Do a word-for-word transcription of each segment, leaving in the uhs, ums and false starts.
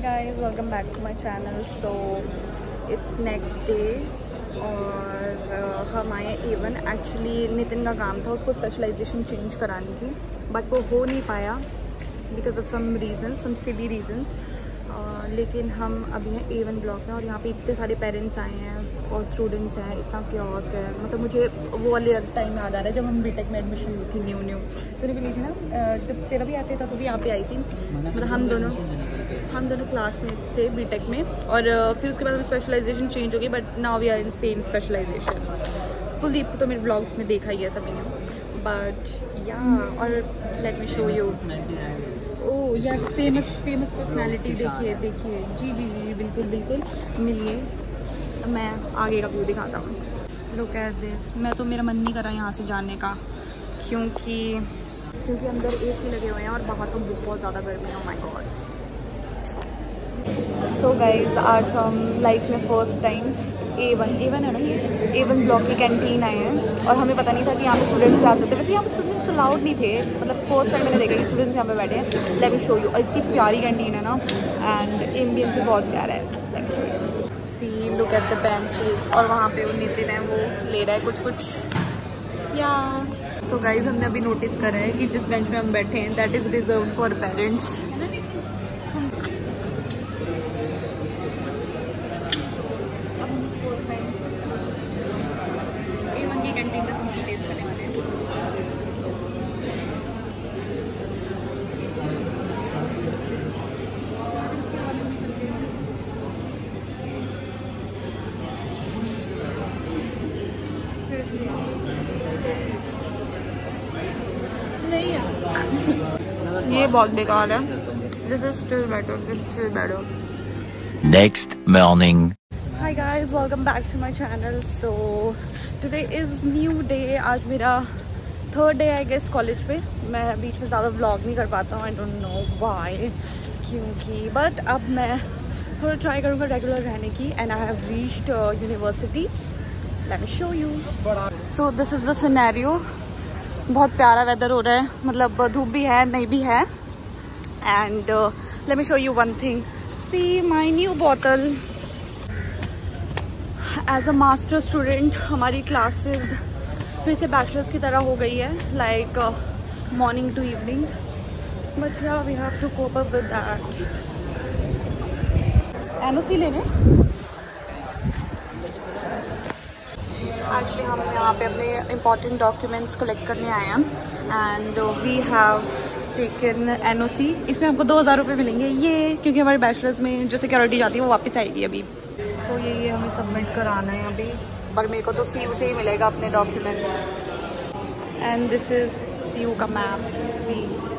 guys, welcome back to my channel. So it's next day और uh, हम आए Avon. Actually Nitin का काम था, उसको स्पेशलाइजेशन चेंज करानी थी बट वो हो नहीं पाया because of some reason, some silly reasons. लेकिन हम अभी हैं एवन ब्लॉक में और यहाँ पे इतने सारे पेरेंट्स आए हैं और स्टूडेंट्स हैं, इतना क्योस है. मतलब मुझे वो वाले टाइम याद आ रहा है जब हम बीटेक में एडमिशन ली थी न्यू न्यू. तूने भी ली थी ना, जब तेरा भी ऐसे था तो भी यहाँ पे आई थी. मतलब हम दोनों हम दोनों क्लासमेट्स थे बीटेक में और फिर उसके बाद हम स्पेशलाइजेशन चेंज हो गई but now we are in same specialization. Kuldeep को तो मेरे ब्लॉग्स में देखा ही है सभी ने. बट या और let me show you. Oh yes, famous famous personality. देखिए देखिए, जी जी जी बिल्कुल बिल्कुल मिलिए. मैं आगे का व्यू दिखाता हूँ. Look at this. मैं तो मेरा मन नहीं कर रहा यहाँ से जाने का क्योंकि क्योंकि अंदर एसी लगे हुए हैं और बाहर तो बहुत ज़्यादा गर्मी है. Oh my god. So guys, आज हम लाइफ में फर्स्ट टाइम एवन एवन है ना, ये एवन ब्लॉक की कैंटीन आए हैं और हमें पता नहीं था कि यहाँ पे स्टूडेंट्स भी आ सकते. वैसे यहाँ पे स्टूडेंट्स अलाउड नहीं थे. मतलब फर्स्ट टाइम मैंने देखा कि स्टूडेंट्स यहाँ पे बैठे हैं. Let me show you. और इतनी प्यारी कैंटीन है ना एंड एम्बियंस भी बहुत प्यारा है. Let me show you. See look at the benches. और वहाँ पे वो नितिन है, वो ले रहा है कुछ कुछ या. सो गाइज, हमने अभी नोटिस करा है कि जिस बेंच में हम बैठे हैं that is reserve for parents. Canteen का समोसा टेस्ट करने वाले हैं. नहीं है ये बहुत बेकार है. This is still better. This is still better. Next morning. Hi guys, welcome back to my channel. So today is new day. आज मेरा third day I guess college पे. मैं बीच में ज़्यादा व्लॉग नहीं कर पाता हूँ. आई डोंट नो व्हाई, क्योंकि बट अब मैं थोड़ा ट्राई करूँगा रेगुलर रहने की. And I have reached university. Let me show you. So this is the scenario. बहुत प्यारा वेदर हो रहा है. मतलब धूप भी है, नहीं भी है. And let me show you one thing. See my new bottle. As a master student हमारी क्लासेस फिर से बैचलर्स की तरह हो गई है, like morning to evening. But yeah we have to cope up with that. NOC लेने actually हम यहाँ पे अपने इम्पॉर्टेंट डॉक्यूमेंट्स कलेक्ट करने आए हैं and we have taken NOC. इसमें हमको दो हज़ार रुपये मिलेंगे ये, क्योंकि हमारे बैचलर्स में जो सिक्योरिटी जाती है वो वापस आएगी अभी. सो so, ये ये हमें सबमिट कराना है अभी. पर मेरे को तो सी यू से ही मिलेगा अपने documents. And this is C U का map. See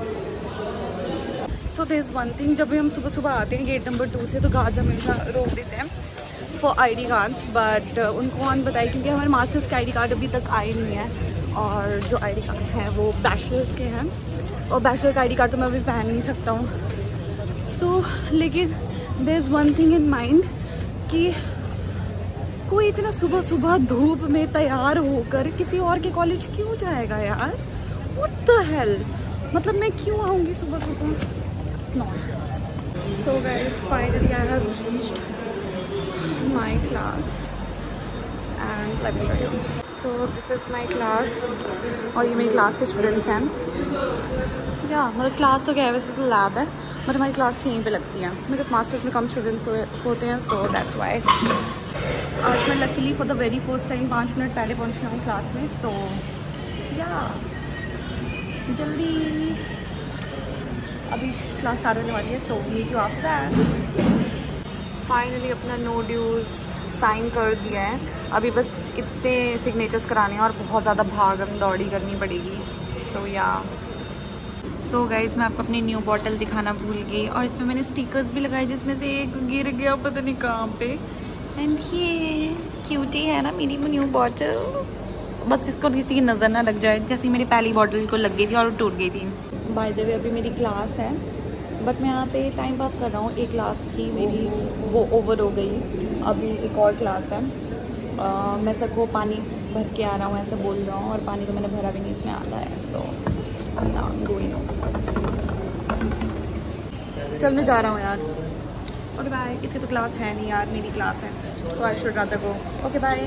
so this one thing. जब भी हम सुबह सुबह आते हैं गेट नंबर टू से तो गार्ड्स हमेशा रोक देते हैं for I D cards. But उनको कौन बताए, क्योंकि हमारे मास्टर्स के आई डी कार्ड अभी तक आए नहीं है. और जो आई डी कार्ड हैं वो बैचलर्स के हैं और बैचलर का आई डी कार्ड तो मैं अभी पहन नहीं सकता हूँ. सो so, लेकिन there is one thing in mind कि कोई इतना सुबह सुबह धूप में तैयार होकर किसी और के कॉलेज क्यों जाएगा यार. What the hell. मतलब मैं क्यों आऊँगी सुबह सुबह. Nonsense. So guys, finally I have reached my class and let me show you. So this is my class और ये मेरी क्लास के स्टूडेंट्स हैं. या मतलब क्लास तो क्या है, वैसे तो लैब है बट हमारी क्लास यहीं पे लगती है बिकॉज मास्टर्स में कम स्टूडेंट्स होते हैं. सो दैट्स वाई आज मैं luckily for the very first time पाँच मिनट पहले पहुंच रहा हूँ क्लास में. सो या जल्दी अभी क्लास स्टार्ट होने वाली है. So meet you after that. Finally अपना नो ड्यूज़ साइन कर दिया है. अभी बस इतने सिग्नेचर्स कराने हैं और बहुत ज़्यादा भागम दौड़ी करनी पड़ेगी. सो या सो गाइज, मैं आपको अपनी न्यू बॉटल दिखाना भूल गई और इसमें मैंने स्टिकर्स भी लगाए जिसमें से एक गिर गया पता नहीं कहाँ पे. एंड ये क्यूटी है ना मेरी न्यू बॉटल. बस इसको किसी की नज़र ना लग जाए, जैसे मेरी पहली बॉटल को लग गई थी और टूट गई थी. बाय द वे अभी मेरी क्लास है बट मैं यहाँ पे टाइम पास कर रहा हूँ. एक क्लास थी मेरी, वो ओवर हो गई. अभी एक और क्लास है. आ, मैं सबको पानी भर के आ रहा हूँ ऐसे बोल रहा हूँ और पानी तो मैंने भरा भी नहीं, इसमें आधा है. सो ना गोइंग. चल मैं जा रहा हूँ यार. Okay bye. इसकी तो क्लास है नहीं यार, मेरी क्लास है, so I should rather go. Okay bye.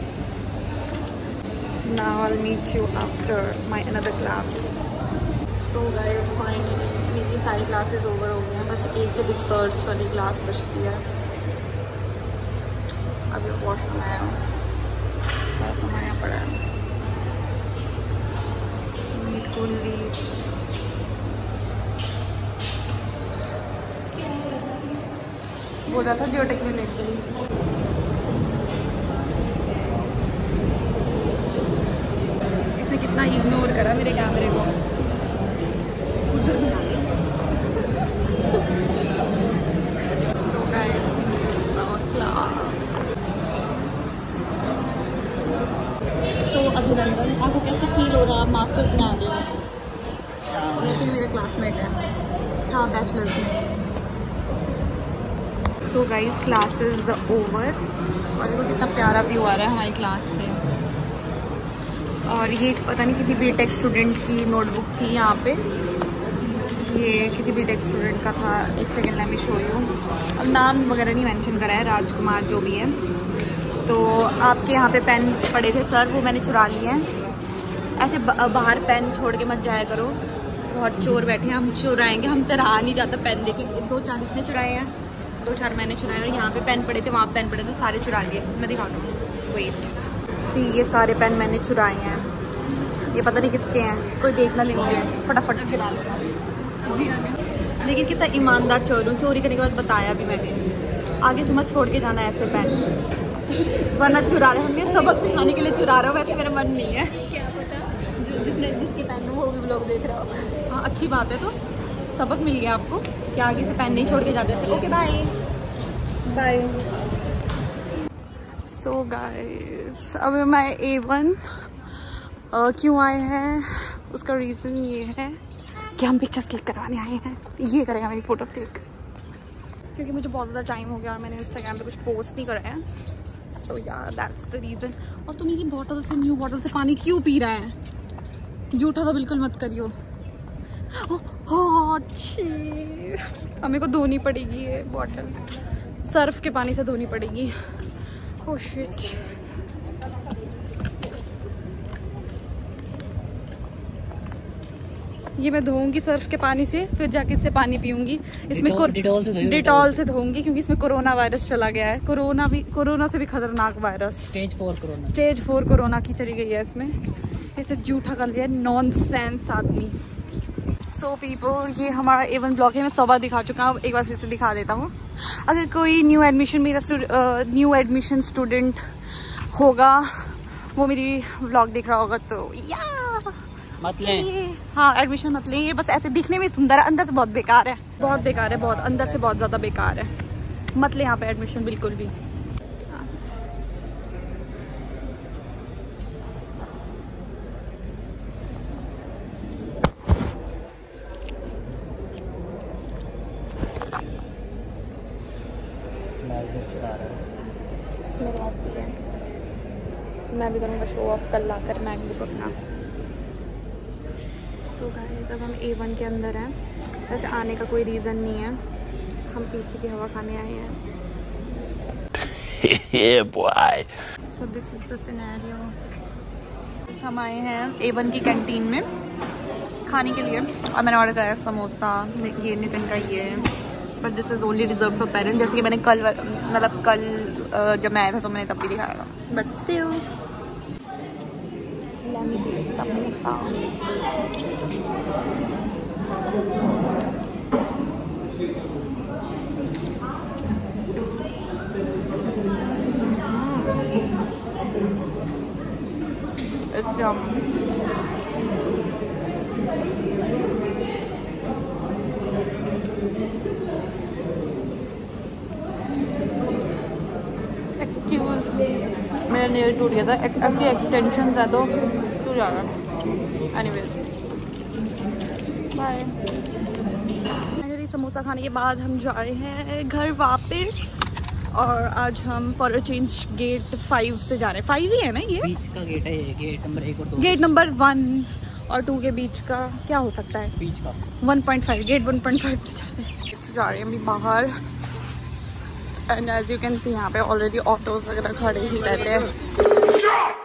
Now I will meet you after my another class. So guys finally मेरी सारी क्लासेस ओवर हो गई हैं, बस एक रिसर्च वाली क्लास बचती है। अभी वॉशरूम आया हूँ, सारा सामान यहाँ पड़ा है। मीट कुंडी बोल रहा था जियोटेक में लेट गई। इसने कितना इग्नोर करा मेरे कैमरे को, उधर भी आ गया। So guys, this is our class. तो अभिनंदन, आपको कैसे फील हो रहा है मास्टर्स में आ गए हो? वैसे ही मेरा क्लासमेट है, था बैचलर्स में। सो गाइस क्लासेस ओवर और देखो कितना प्यारा व्यू आ रहा है हमारी क्लास से। और ये पता नहीं किसी बीटेक स्टूडेंट की नोटबुक थी यहाँ पे, ये किसी बीटेक स्टूडेंट का था। एक second let me show you. अब नाम वगैरह नहीं मेंशन करा है, राजकुमार जो भी है। तो आपके यहाँ पे पेन पड़े थे सर, वो मैंने चुरा लिए हैं। ऐसे बाहर पेन छोड़ के मत जाया करो, बहुत चोर बैठे हैं, हम चुराएंगे, हमसे रहा नहीं जाता पेन देके। दो चार इसने चुराए हैं, दो चार मैंने चुराए, और यहाँ पे पेन पड़े थे, वहाँ पेन पड़े थे, सारे चुरा लिए। मैं दिखाता हूँ, वेट सी, ये सारे पेन मैंने चुराए हैं। ये पता नहीं किसके हैं, कोई देखना लेंगे, फटाफट चुरा लो। लेकिन कितना ईमानदार चोर हूँ, चोरी करने के बाद बताया भी मैंने। आगे से मत छोड़ के जाना ऐसे पेन, वरना चुरा रहे। हमने सबक सिखाने के लिए चुरा रहा हूँ, वैसे मेरा मन नहीं है। क्या पता जो जिसने जिसकी पेन हो वो भी लोग देख रहा हो। हाँ अच्छी बात है, तो सबक मिल गया आपको कि आगे से पेन नहीं छोड़ के जाते थे। Okay bye bye. So guys अब मैं ए वन क्यों आए हैं, उसका रीज़न ये है कि हम पिक्चर्स क्लिक करवाने आए हैं। ये करेगा मेरी फ़ोटो क्लिक, क्योंकि मुझे बहुत ज़्यादा टाइम हो गया और मैंने इंस्टाग्राम पे कुछ पोस्ट नहीं करा है। सो यार दैट्स द रीज़न। और तुम मेरी बॉटल से, न्यू बॉटल से पानी क्यों पी रहा है? जूठा तो बिल्कुल मत करियो। ओह अच्छी, हमें को धोनी पड़ेगी ये बॉटल, सर्फ के पानी से धोनी पड़ेगी। Oh shit. ये मैं धोऊंगी सर्फ के पानी से, फिर जाके इससे पानी पीऊंगी। इसमें डिटॉल से डिटॉल से धोऊंगी, क्योंकि इसमें कोरोना वायरस चला गया है। कोरोना भी, कोरोना से भी खतरनाक virus, stage four corona, stage four corona की चली गई है इसमें। इससे जूठा कर लिया नॉनसेंस आदमी। सो so पीपल, ये हमारा ए वन ब्लॉग है, मैं सौ बार दिखा चुका हूँ, एक बार फिर से दिखा देता हूँ। अगर कोई न्यू एडमिशन, मेरा न्यू एडमिशन स्टूडेंट होगा, वो मेरी ब्लॉग देख रहा होगा, तो या मत लें। हाँ एडमिशन मत लें, ये बस ऐसे दिखने में सुंदर है, अंदर से बहुत बेकार है, बहुत बेकार है, बहुत अंदर से बहुत ज़्यादा बेकार है। मत लें यहाँ पे एडमिशन बिल्कुल भी। मेरे पास भी है, मैं भी करूँगा शो ऑफ कल लाकर मैकबुक अपना। सो गाइस अब हम ए वन के अंदर हैं, वैसे आने का कोई रीज़न नहीं है, हम एसी की हवा खाने आए हैं। Yeah, boy. So this is the scenario. हम आए हैं ए वन की कैंटीन में खाने के लिए, और मैंने ऑर्डर कराया समोसा, ये नितिन का ये, but this is only reserve for parents. जैसे कि मैंने कल, मतलब कल जब मैं आया था तो मैंने तब भी दिखाया था, but still let me taste samosa. It's yum. मेरा नेल टूट गया था, अभी एक्सटेंशन है तो टूट जा रहा है। Anyways bye. फाइनली समोसा खाने के बाद हम जा रहे हैं घर वापस, और आज हम for a change gate five से जा रहे हैं। फाइव ही है ना ये? बीच का गेट है ये, गेट नंबर एक और दो। गेट नंबर वन और टू के बीच का क्या हो सकता है? बीच का one point five, gate one point five से जा रहे हैं। जा रहे हैं अभी बाहर, and as you can see यहाँ पे ऑलरेडी ऑटोज वगैरह खड़े ही रहते हैं।